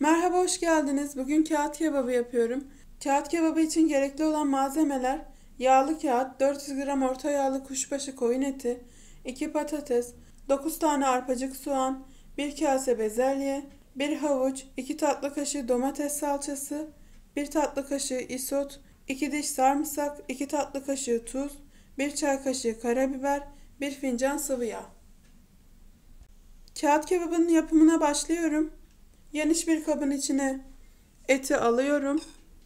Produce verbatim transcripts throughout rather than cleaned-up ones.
Merhaba, hoş geldiniz. Bugün kağıt kebabı yapıyorum. Kağıt kebabı için gerekli olan malzemeler: yağlı kağıt, dört yüz gram orta yağlı kuşbaşı koyun eti, iki patates, dokuz tane arpacık soğan, bir kase bezelye, bir havuç, iki tatlı kaşığı domates salçası, bir tatlı kaşığı isot, iki diş sarımsak, iki tatlı kaşığı tuz, bir çay kaşığı karabiber, bir fincan sıvı yağ. Kağıt kebabının yapımına başlıyorum. Geniş bir kabın içine eti alıyorum.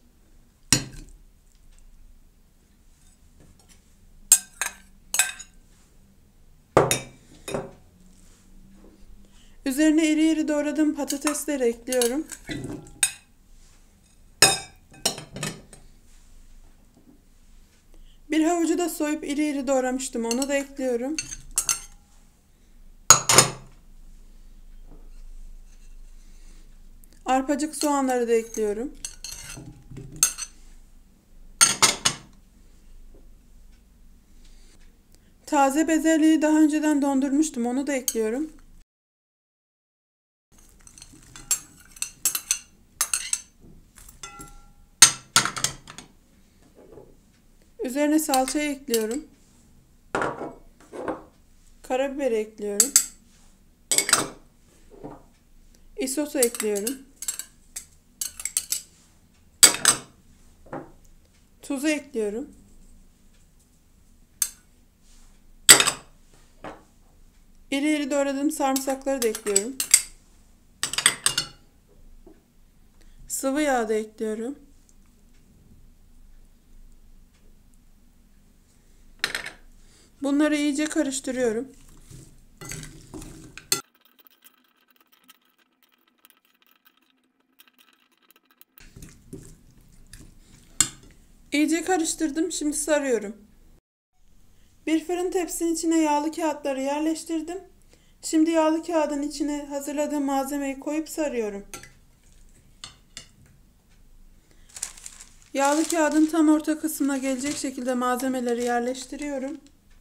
Üzerine iri iri doğradığım patatesleri ekliyorum. Bir havucu da soyup iri iri doğramıştım. Onu da ekliyorum. Arpacık soğanları da ekliyorum. Taze bezelyeyi daha önceden dondurmuştum. Onu da ekliyorum. Üzerine salçayı ekliyorum. Karabiber ekliyorum. Isosu ekliyorum. Tuzu ekliyorum. İri iri doğradığım sarımsakları da ekliyorum. Sıvı yağ da ekliyorum. Bunları iyice karıştırıyorum. İyice karıştırdım. Şimdi sarıyorum. Bir fırın tepsinin içine yağlı kağıtları yerleştirdim. Şimdi yağlı kağıdın içine hazırladığım malzemeyi koyup sarıyorum. Yağlı kağıdın tam orta kısmına gelecek şekilde malzemeleri yerleştiriyorum.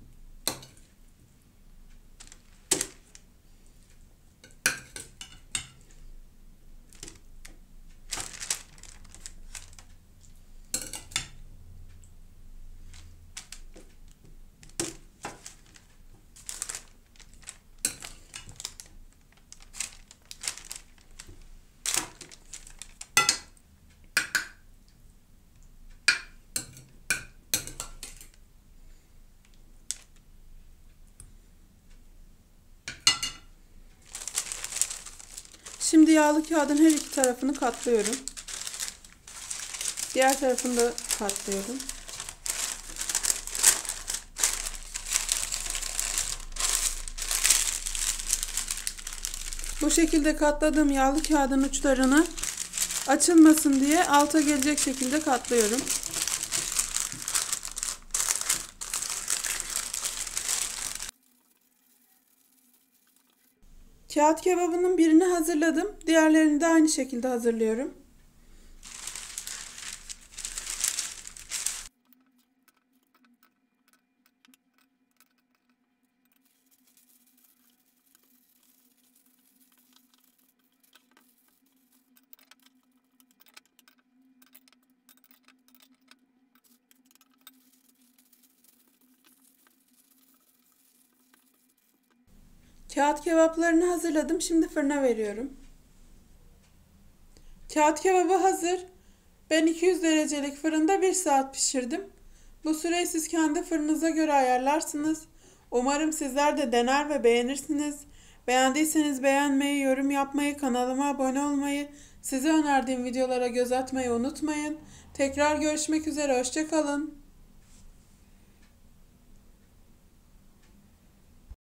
Şimdi yağlı kağıdın her iki tarafını katlıyorum. Diğer tarafını da katlıyorum. Bu şekilde katladığım yağlı kağıdın uçlarını açılmasın diye alta gelecek şekilde katlıyorum. Kağıt kebabının birini hazırladım. Diğerlerini de aynı şekilde hazırlıyorum. Kağıt kebaplarını hazırladım. Şimdi fırına veriyorum. Kağıt kebabı hazır. Ben iki yüz derecelik fırında bir saat pişirdim. Bu süreyi siz kendi fırınıza göre ayarlarsınız. Umarım sizler de dener ve beğenirsiniz. Beğendiyseniz beğenmeyi, yorum yapmayı, kanalıma abone olmayı, size önerdiğim videolara göz atmayı unutmayın. Tekrar görüşmek üzere, hoşça kalın.